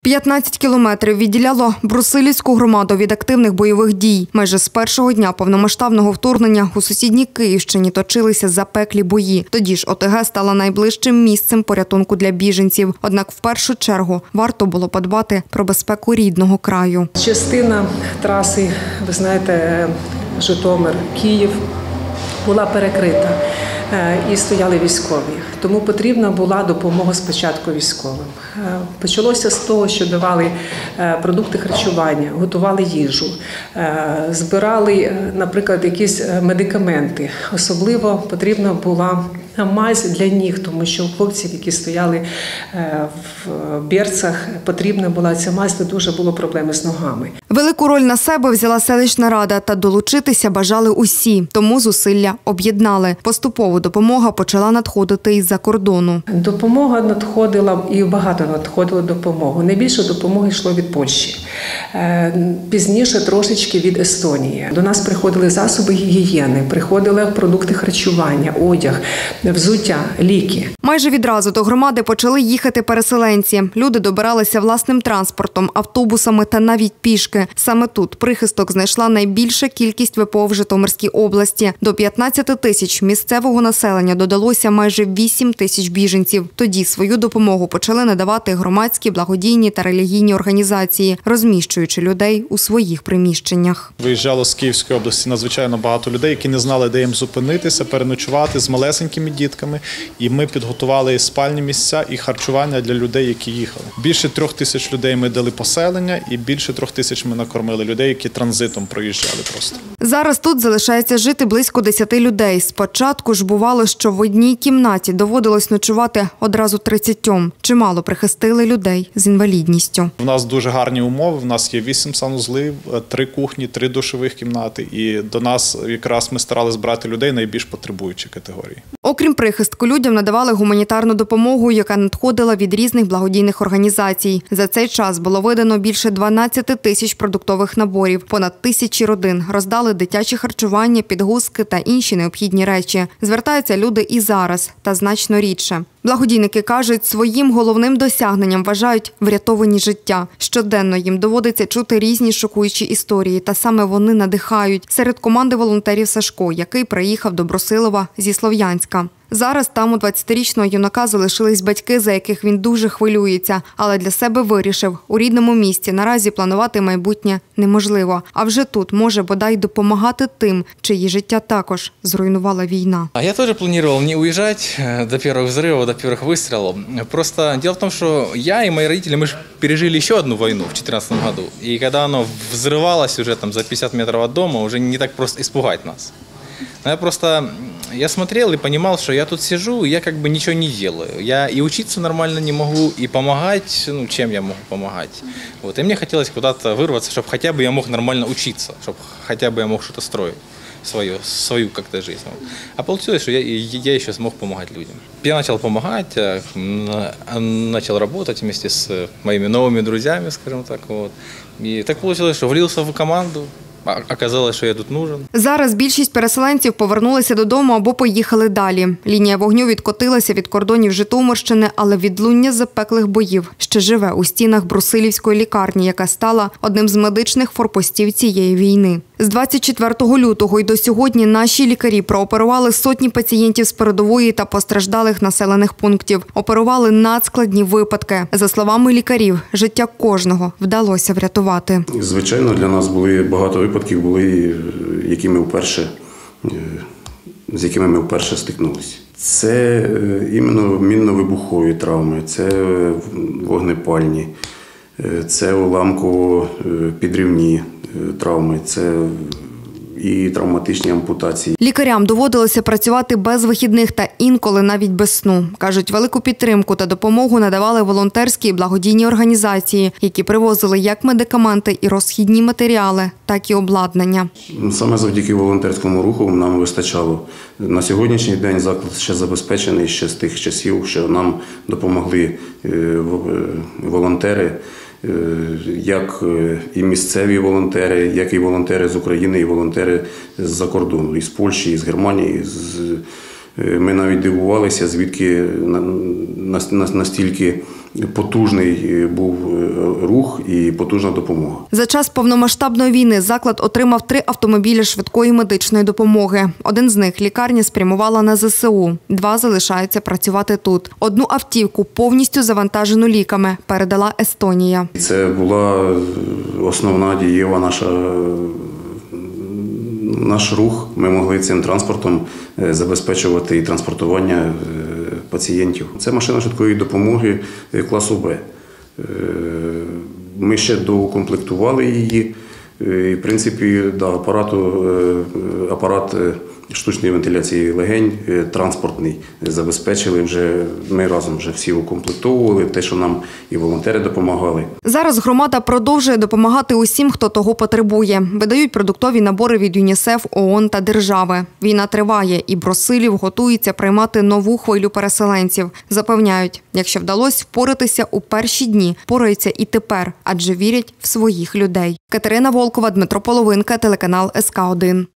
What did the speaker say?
15 кілометрів відділяло Брусилівську громаду від активних бойових дій. Майже з першого дня повномасштабного вторгнення у сусідній Київщині точилися запеклі бої. Тоді ж ОТГ стала найближчим місцем порятунку для біженців. Однак в першу чергу варто було подбати про безпеку рідного краю. Частина траси, ви знаєте, Житомир-Київ була перекрита і стояли військові. Тому потрібна була допомога спочатку військовим. Почалося з того, що давали продукти харчування, готували їжу, збирали, наприклад, якісь медикаменти. Особливо потрібна була мазь для ніг, тому що у хлопців, які стояли в берцах, потрібна була ця мазь, де дуже було проблеми з ногами. Велику роль на себе взяла селищна рада, та долучитися бажали усі, тому зусилля об'єднали. Поступово допомога почала надходити із-за кордону. Допомога надходила, і багато надходило допомоги. Найбільше допомоги йшло від Польщі. Пізніше трошечки від Естонії. До нас приходили засоби гігієни, приходили продукти харчування, одяг, взуття, ліки. Майже відразу до громади почали їхати переселенці. Люди добиралися власним транспортом, автобусами та навіть пішки. Саме тут прихисток знайшла найбільша кількість ВПО в Житомирській області. До 15 тисяч місцевого населення додалося майже 8 тисяч біженців. Тоді свою допомогу почали надавати громадські, благодійні та релігійні організації, розміщуючи людей у своїх приміщеннях. Виїжджало з Київської області надзвичайно багато людей, які не знали, де їм зупинитися, переночувати з малесенькими дітками. І ми підготували спальні місця і харчування для людей, які їхали. Більше 3 тисяч людей ми дали поселення і більше 3 тисяч ми накормили людей, які транзитом проїжджали просто. Зараз тут залишається жити близько 10 людей. Спочатку ж бувало, що в одній кімнаті доводилось ночувати одразу 30. Чимало прихистили людей з інвалідністю. У нас дуже гарні умови. У нас є 8 санузлів, 3 кухні, 3 душових кімнати. І до нас якраз ми старалися брати людей найбільш потребуючі категорії. Окрім прихистку, людям надавали гуманітарну допомогу, яка надходила від різних благодійних організацій. За цей час було видано більше 12 тисяч продуктових наборів. Понад 1000 родин роздали дитяче харчування, підгузки та інші необхідні речі. Звертаються люди і зараз, та значно рідше. Благодійники кажуть, своїм головним досягненням вважають врятовані життя. Щоденно їм доводиться чути різні шокуючі історії, та саме вони надихають. Серед команди волонтерів Сашко, який приїхав до Брусилова зі Слов'янська. Зараз там у 20-річного юнака залишились батьки, за яких він дуже хвилюється, але для себе вирішив, у рідному місті наразі планувати майбутнє неможливо. А вже тут може бодай допомагати тим, чиї життя також зруйнувала війна. Я теж планував не уїжджати до перших взривів, до перших вистрілів. Просто діло в тому, що я і мої родители, ми ж пережили ще одну війну в 2014 году. І коли воно взривалось уже там за 50 метрів від дому, вже не так просто испугать нас. Я смотрел и понимал, что я тут сижу, и я как бы ничего не делаю. Я и учиться нормально не могу, и помогать, чем я могу помогать. Вот. И мне хотелось куда-то вырваться, чтобы хотя бы я мог нормально учиться, чтобы хотя бы я мог что-то строить, свою как-то жизнь. А получилось, что я еще смог помогать людям. Я начал помогать, начал работать вместе с моими новыми друзьями, скажем так. Вот. И так получилось, что влился в команду. Оказалось, що я тут нужен. Зараз більшість переселенців повернулися додому або поїхали далі. Лінія вогню відкотилася від кордонів Житомирщини, але відлуння запеклих боїв ще живе у стінах Брусилівської лікарні, яка стала одним з медичних форпостів цієї війни. З 24 лютого й до сьогодні наші лікарі прооперували сотні пацієнтів з передової та постраждалих населених пунктів. Оперували надскладні випадки. За словами лікарів, життя кожного вдалося врятувати. Звичайно, для нас були багато випадків, з якими ми вперше стикнулися. Це іменно мінно-вибухові травми, це вогнепальні, це уламково-підривні травми, це і травматичні ампутації. Лікарям доводилося працювати без вихідних та інколи навіть без сну. Кажуть, велику підтримку та допомогу надавали волонтерські і благодійні організації, які привозили як медикаменти і розхідні матеріали, так і обладнання. Саме завдяки волонтерському руху нам вистачало. На сьогоднішній день заклад ще забезпечений ще з тих часів, що нам допомогли волонтери, як і місцеві волонтери, як і волонтери з України, і волонтери з-за кордону, із Польщі, із Германії. Ми навіть дивувалися, звідки настільки потужний був рух і потужна допомога. За час повномасштабної війни заклад отримав 3 автомобілі швидкої медичної допомоги. Один з них лікарня спрямувала на ЗСУ, 2 залишаються працювати тут. Одну автівку, повністю завантажену ліками, передала Естонія. Це була основна дієва наш рух. Ми могли цим транспортом забезпечувати і транспортування пацієнтів. Це машина швидкої допомоги класу Б. Ми ще доукомплектували її. І, в принципі, апарат штучної вентиляції легень, транспортний, забезпечили вже, ми разом вже всі укомплектовували, те, що нам і волонтери допомагали. Зараз громада продовжує допомагати усім, хто того потребує. Видають продуктові набори від ЮНІСЕФ, ООН та держави. Війна триває, і Бросилів готується приймати нову хвилю переселенців. Запевняють, якщо вдалося впоратися у перші дні, пораються і тепер, адже вірять в своїх людей. Катерина Волкова, Дмитро Половинка, телеканал СК1.